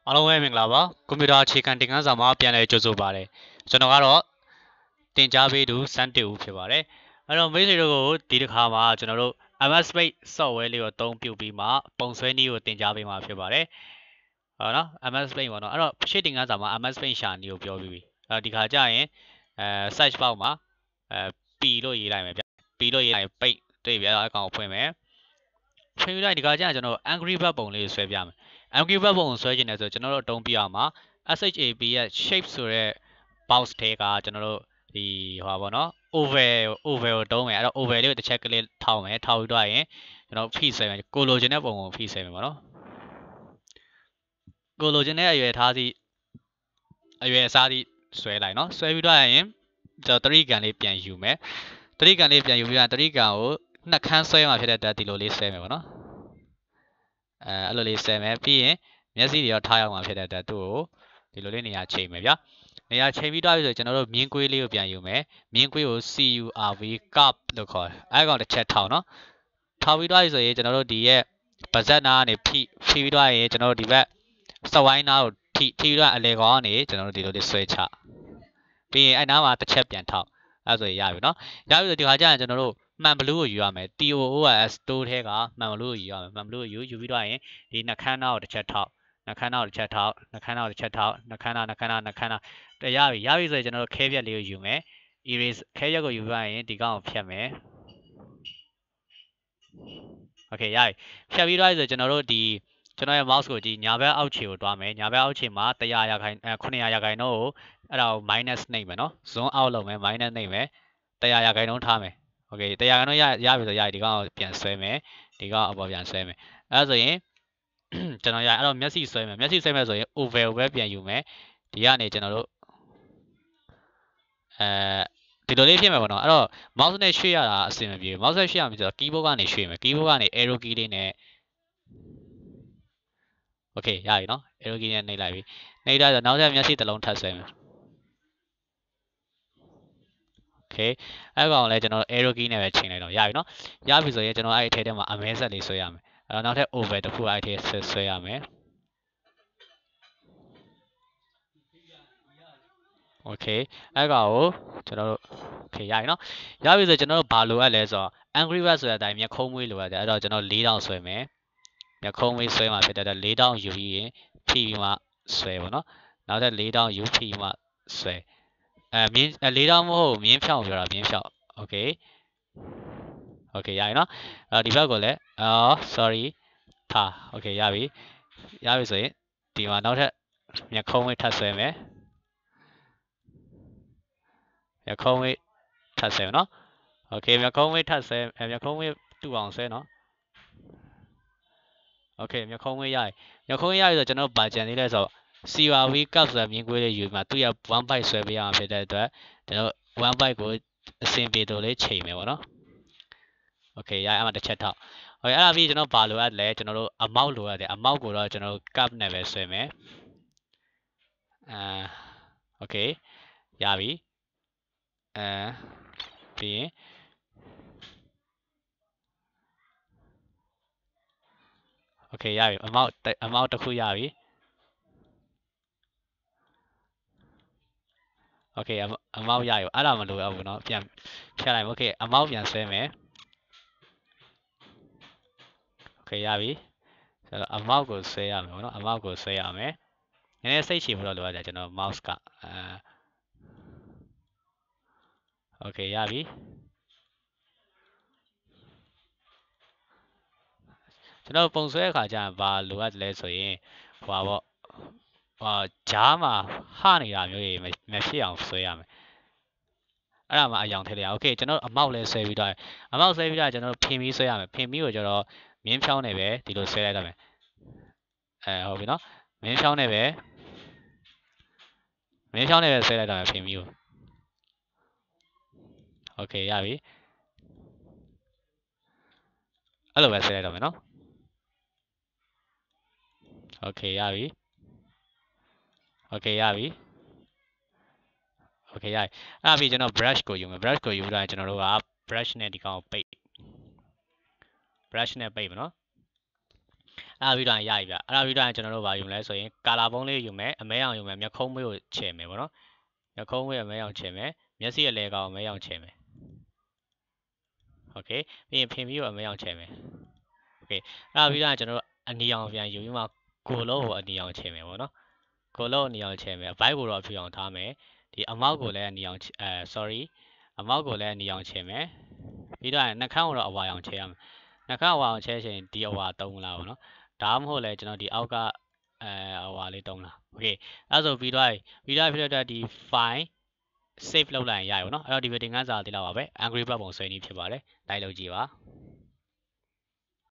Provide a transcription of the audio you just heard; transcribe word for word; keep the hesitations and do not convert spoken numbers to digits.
အားလုံးပဲမင်္ဂလာပါကွန်ပျူတာအခြေခံသင်ခန်းစာမှာပြန်လည်ကြိုဆိုပါရစေကျွန်တော်ကတော့သင်ကြားပေးသူစန်းတေဦးဖြစ်ပါတယ်အဲ့တော့မိတ်ဆွေတို့ကိုဒီတစ်ခါမှာကျွန်တော်တို့ M S Paint software လေးကိုအသုံးပြုပြီးမှပုံဆွဲနည်းကိုသင်ကြားပေးမှာဖြစ်ပါတယ်ဟောနော် M S Paint ပေါ့နော်အဲ့တော့ရှေ့သင်ခန်းစာမှာ M S Paint ရှာနည်းကိုပြောပြီးပြီအဲ့တော့ဒီခါကျရင်အဲ search box မှာအဲ P လို့ရေးလိုက်မယ်ဗျ P လို့ရေးလိုက် Paint တွေ့ပြီအဲ့တော့အကောင်ကိုဖွင့်မယ်ဖွင့်ပြီးလိုက်ဒီခါကျရင်ကျွန်တော် Angry Bird ပုံလေးကိုဆွဲပြမယ်Angry Bird ပုံကိုဆွဲချင်တယ်ဆိုကျွန်တော်တို့အတုံးပြအောင်မှာ shap ရဲ့ shape ဆိုတဲ့ box ထဲကကျွန်တော်တို့ဒီဟောပါတော့ oval oval ကိုတုံးမယ်အဲ့တော့ oval လေးကိုတစ်ချက်ကလေးထောက်မယ်ထောက်ပြီးတော့ရင်ကျွန်တော်ဖိဆွဲမယ်ကိုလိုချင်တဲ့ပုံကိုဖိဆွဲမယ်ပေါ့နော်ကိုလိုချင်တဲ့အရွယ်ထားစီအရွယ်အစားစီဆွဲလိုက်နော်ဆွဲပြီးတော့ရင်ကျွန်တော်တရိကန်လေးပြန်ယူမယ်တရိကန်လေးပြန်ယူပြီးတော့တရိကန်ကိုနှစ်ခန်းဆွဲမှာဖြစ်တဲ့အတွက်ဒီလိုလေးဆွဲမယ်ပေါ့နော်အဲအဲ့လိုလေးဆွဲမယ်ပြီးရင်မျက်စိတွေရောထားရအောင်ဖြစ်တဲ့အတွက်သူ့ကိုဒီလိုလေးနေရာချိန်မယ်ဗျာနေရာချိန်ပြီးတော့ပြီဆိုကျွန်တော်တို့မြင်းကွေးလေးကိုပြန်ယူမယ်မြင်းကွေးကို C U R V curve လို့ခေါ်တယ်အဲကောင်တစ်ချက်ထောက်နော်ထောက်ပြီးတော့ပြီဆိုရင်ကျွန်တော်တို့ဒီရဲ့ပါဇက်နာကနေဖိဖိပြီးတော့ရင်ကျွန်တော်တို့ဒီဘက်စဝိုင်းနာကိုထိထိပြီးတော့အလေကောင်ကနေကျွန်တော်တို့ဒီလိုလေးဆွဲချပြီးရင်အဲ့နားမှာတစ်ချက်ပြန်ထောက်အဲဆိုရင်ရပြီနော်ရပြီဆိုဒီခါကျရင်ကျွန်တော်တို့မှန်ဘလူးကိုယူရမယ် T O O S တိုးထဲကမှန်ဘလူးကိုယူရမယ်မှန်ဘလူးကိုယူယူပြီးတော့ရင်ဒီနှခမ်းနားကိုတစ်ချက်ထောက်နှခမ်းနားကိုတစ်ချက်ထောက်နှခမ်းနားကိုတစ်ချက်ထောက်နှခမ်းနားနှခမ်းနားနှခမ်းနားတရပြီရပြီဆိုရင်ကျွန်တော်တို့ခဲပြက်လေးကိုယူမယ် erase ခဲရက်ကိုယူပြီးရင်ဒီကောင်ကိုဖြတ်မယ် okay ရပြီဖြတ်ပြီးတော့ဆိုကျွန်တော်တို့ဒီကျွန်တော်ရဲ့ mouse ကိုဒီညာဘက်အောက်ခြေကိုတွားမယ်ညာဘက်အောက်ခြေမှာone hundredရာခိုင်အဲ900ရာခိုင်နှုန်းကိုအဲ့ဒါကို minus နှိပ်မယ်နော် zoom out လုပ်မယ် minus နှိပ်မယ်one hundredရာခိုင်နှုန်းထားမယ် okay one hundredရာခိုင်နှုန်းရရပြီဆိုရဒီကောင်ကိုပြန်ဆွဲမယ်ဒီကောင်အပေါ်ပြန်ဆွဲမယ်အဲ့ဒါဆိုရင်ကျွန်တော်ရအဲ့တော့မျက်စိဆွဲမယ်မျက်စိဆွဲမယ်ဆိုရင် oval ကိုပဲပြန်ယူမယ်ဒီကနေကျွန်တော်တို့အဲဒီလိုလေးဖြစ်မယ်ပေါ့နော်အဲ့တော့ mouse နဲ့ရွှေ့ရတာအဆင်မပြေဘူး mouse နဲ့ရွှေ့ရမယ်ဆိုတော့ keyboard ကနေရွှေ့မယ် keyboard ကနေ arrow key လေးနဲ့ okay ရပြီနော် arrow key နဲ့နှိပ်လိုက်ပြီနှိပ်လိုက်တော့နောက်ထပ်မျက်စိတစ်လုံးထပ်ဆွဲမယ် okay အဲ့ကောင်လည်းကျွန်တော် arrow key နဲ့ပဲချိန်လိုက်တော့ရပြီနော်ရပြီဆိုရင်ကျွန်တော်အဲ့အထဲထဲမှာအမဲဆက်လေးဆွဲရမယ်အဲ့တော့နောက်ထပ် oval တစ်ခုအဲ့အထဲဆွဲရမယ်โอเคအဲ့ကောင်ကိုကျွန်တော်တို့ okay ရပြီနော်ရပြီဆိုကျွန်တော်တို့ဘာလိုအပ်လဲဆိုတော့ Angry Bird ဆိုတဲ့အတိုင်းမျက်ခုံးမွေးလိုအပ်တယ်အဲ့တော့ကျွန်တော်fourတောင်ဆွဲမယ်မျက်ခုံးမွေးဆွဲမှာဖြစ်တဲ့အတွက်fourတောင်ယူပြီးရင်ဖိပြီးမှဆွဲပေါ့နော်နောက်ထပ်fourတောင်ယူဖိပြီးမှဆွဲအဲမြင်းfourတောင်မဟုတ်မြင်းဖြောင်းပြောတာမြင်းဖြောင်း okay okay ရပြီနော်အဲဒီဘက်ကိုလည်းအော် sorry ထား okay ရပြီရပြီဆိုရင်ဒီမှာနောက်ထပ်မျက်ခုံးမွေးထပ်ဆွဲမယ်မျက်ခုံးဝေးထပ်ဆွဲနော်โอเคမျက်ခုံးဝေးထပ်ဆွဲမျက်ခုံးဝေးတူအောင်ဆွဲနော်โอเคမျက်ခုံးဝေးရပြီမျက်ခုံးဝေးရပြီဆိုကျွန်တော်ဘာကြံသေးလဲဆိုတော့ C R V cup ဆိုတဲ့မြင်းကွေးလေးယူမှာသူ့ရဲ့ one byte ဆွဲပေးရမှာဖြစ်တဲ့အတွက်ကျွန်တော် one byte ကိုအဆင်ပြေလို့လေးချိန်မယ်ပေါ့နော်โอเคရအဲ့မှာတစ်ချက်ထောက်โอเคအဲ့ဒါပြီးကျွန်တော်ဘာလိုအပ်လဲကျွန်တော်တို့အမောက်လိုအပ်တယ်အမောက်ကိုတော့ကျွန်တော်တို့ cup နဲ့ပဲဆွဲမယ်အာโอเคရပြီအဲပြီးရင်โอเคရပြီအမောက်အမောက်တစ်ခုရပြီโอเคအမောက်ရပြီအဲ့ဒါမလိုတော့ဘူးเนาะပြန်ဖြတ်လိုက်โอเคအမောက်ပြန်ဆွဲမယ်โอเคရပြီဆိုတော့အမောက်ကိုဆွဲရမယ်ပေါ့เนาะအမောက်ကိုဆွဲရမယ်နည်းနည်းစိတ်ရှည်ဖို့တော့လိုရတယ်ကျွန်တော် mouse ကအဲโอเคရပြီကျွန်တော်ပုံဆွဲအခါကျရင်ဘာလိုအပ်လဲဆိုရင်ဟိုပါပေါ့ဟာဂျားမှာဟနေတာမျိုးတွေမဖြစ်အောင်ဆွဲရမယ်အဲ့ဒါမှအယောင်ထည့်လိုက်ရအောင်โอเคကျွန်တော်အမောက်လဲဆွဲပြီးတော့အမောက်ဆွဲပြီးတော့ကျွန်တော်ဖင်ပြီးဆွဲရမယ်ဖင်ပြီးကိုကျွန်တော်မြင်းဖြောင်းနေပဲဒီလိုဆွဲလိုက်တော့မယ်အဲဟုတ်ပြီနော်မြင်းဖြောင်းနေပဲမြင်းဖြောင်းနေပဲဆွဲလိုက်တော့မယ်ဖင်ပြီးကိုโอเคရပြီအဲ့လိုပဲဆွဲလိုက်တော့မယ်နော်โอเคရပြီโอเคရပြီโอเคရပြီအဲ့ပြီးကျွန်တော် brush ကိုယူမယ် brush ကိုယူတော့ကျွန်တော်တို့က brush နဲ့ဒီကောင်ကိုပိတ် brush နဲ့ပိတ်မယ်နော်အဲ့ဒါပြီးတော့ရပြီဗျအဲ့ဒါပြီးတော့ကျွန်တော်တို့ဘာယူမလဲဆိုရင်ကာလာပုံးလေးယူမယ်အမဲအောင်ယူမယ်မျက်ခုံးမွေးကိုချယ်မယ်ပေါ့နော်မျက်ခုံးမွေးအမဲအောင်ချယ်မယ်မျက်စိအလဲကောင်အမဲအောင်ချယ်မယ်โอเคပြီးရင်ဖင်ပြီးကိုအမဲအောင်ချယ်မယ်โอเคအဲ့ဒါပြီးတော့ကျွန်တော်တို့အနီအောင်ပြန်ယူပြီးမှကိုလုံးကိုအနီအောင်ချယ်မယ်ပေါ့နော်ကိုလုံးအနီအောင်ချယ်မယ်ဘိုက်ကိုတော့အဖြူအောင်ထားမယ်ဒီအမောက်ကိုလည်းအနီအောင်အဲ sorry အမောက်ကိုလည်းအနီအောင်ချယ်မယ်ပြီးတော့နှာခမ်းကိုတော့အဝါအောင်ချယ်ရမယ်နှာခမ်းအဝါအောင်ချယ်ချင်ဒီအဝါသုံးလားပေါ့နော်ဒါမှမဟုတ်လဲကျွန်တော်ဒီအောက်ကအဲအဝါလေးသုံးလားโอเคအဲ့ဆိုပြီးတော့ပြီးတော့ဖြစ်တဲ့ဒီ file save လုပ်လိုက်ရင်ရရပါတော့เนาะအဲ့တော့ဒီဗီဒီယိုငန်းစာတိလောက်ပါပဲ Angry Bird ပုံဆွဲနည်းဖြစ်ပါတယ်လိုက်လုပ်ကြည့်ပါ